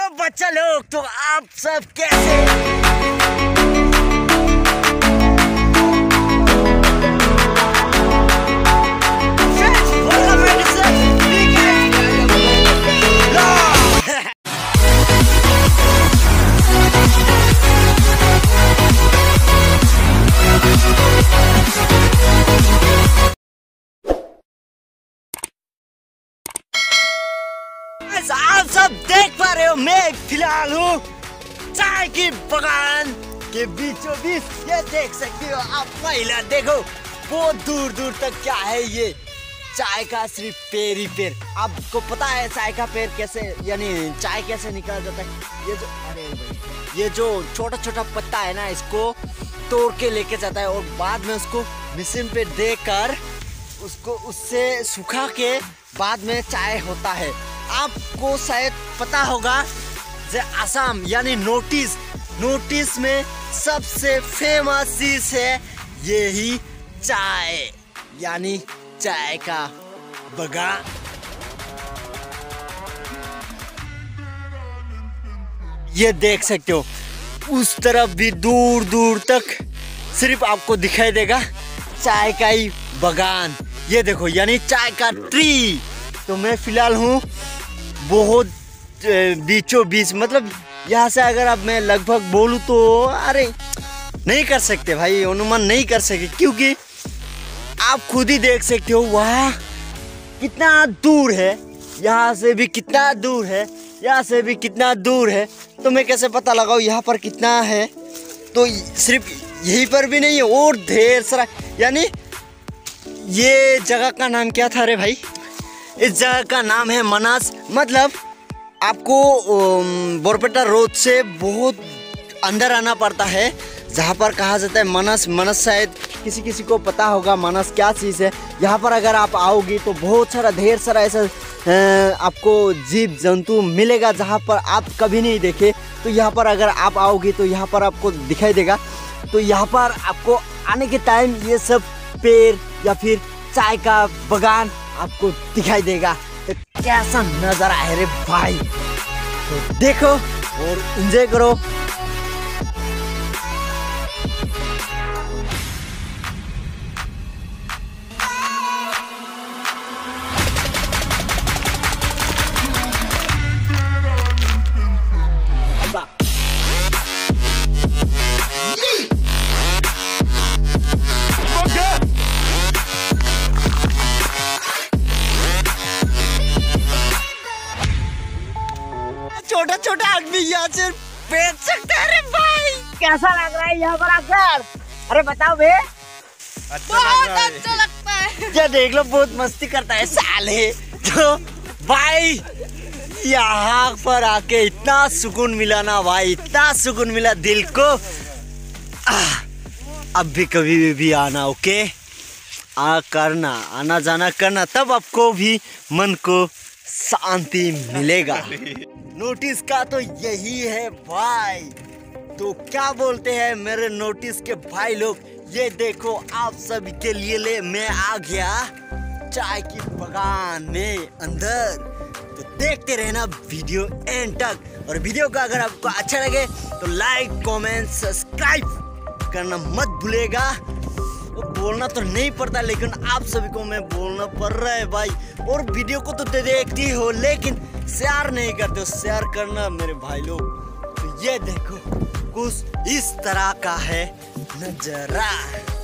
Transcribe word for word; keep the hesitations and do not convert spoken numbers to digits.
बच्चा लोग, तो आप सब कैसे? आप सब देख पा रहे हो, मैं फिलहाल हूँ चाय की बगान के बीचों बीच। ये देख सकते हो आप, महिला देखो बहुत दूर दूर तक क्या है ये चाय का सिर्फ पेड़ ही पेड़। आपको पता है चाय का पेड़ कैसे, यानी चाय कैसे निकाला जाता है? ये जो अरे भाई ये जो छोटा छोटा पत्ता है ना, इसको तोड़ के लेके जाता है और बाद में उसको मशीन पे देकर उसको उससे सुखा के बाद में चाय होता है। आपको शायद पता होगा जो असम यानी नोटिस नोटिस में सबसे फेमस चीज है यही चाय, यानी चाय का बगान। ये देख सकते हो उस तरफ भी दूर दूर तक सिर्फ आपको दिखाई देगा चाय का ही बगान। ये देखो यानी चाय का ट्री। तो मैं फिलहाल हूँ बहुत बीचों बीच, मतलब यहाँ से अगर अब मैं लगभग बोलूँ तो अरे नहीं कर सकते भाई, अनुमान नहीं कर सकते, क्योंकि आप खुद ही देख सकते हो वहाँ कितना दूर है, यहाँ से भी कितना दूर है, यहाँ से भी कितना दूर है। तो मैं कैसे पता लगाऊँ यहाँ पर कितना है? तो सिर्फ यहीं पर भी नहीं है, और ढेर सारा। यानी ये जगह का नाम क्या था रे भाई? इस जगह का नाम है मनास। मतलब आपको बोरपेटा रोड से बहुत अंदर आना पड़ता है, जहाँ पर कहा जाता है मनस। मनस शायद किसी किसी को पता होगा मनस क्या चीज़ है। यहाँ पर अगर आप आओगी तो बहुत सारा ढेर सारा ऐसा आपको जीव जंतु मिलेगा जहाँ पर आप कभी नहीं देखे। तो यहाँ पर अगर आप आओगी तो यहाँ पर आपको दिखाई देगा। तो यहाँ पर आपको आने के टाइम ये सब पेड़ या फिर चाय का बगान आपको दिखाई देगा। तो कैसा नज़ारा है रे भाई, तो देखो और एंजॉय करो। छोटा छोटा आदमी यहाँ से बेच सकते हैं रे भाई। कैसा लग रहा है यहाँ पर आकर? अरे बताओ बे। अच्छा बहुत अच्छा लगता है। ये देख लो बहुत मस्ती करता है साले। तो भाई यहाँ पर आके इतना सुकून मिला ना भाई, इतना सुकून मिला दिल को। आह, अब भी कभी भी, भी आना, ओके? आ करना, आना जाना करना, तब आपको भी मन को शांति मिलेगा। नोटिस का तो यही है भाई। तो क्या बोलते हैं मेरे नोटिस के भाई लोग? ये देखो आप सभी के लिए ले मैं आ गया चाय की बगान में अंदर। तो देखते रहना वीडियो एंड तक, और वीडियो का अगर आपको अच्छा लगे तो लाइक कमेंट सब्सक्राइब करना मत भूलेगा। बोलना तो नहीं पड़ता, लेकिन आप सभी को मैं बोलना पड़ रहा है भाई। और वीडियो को तो देखती हो लेकिन शेयर नहीं करते हो, शेयर करना मेरे भाई लोग। तो ये देखो कुछ इस तरह का है नजारा।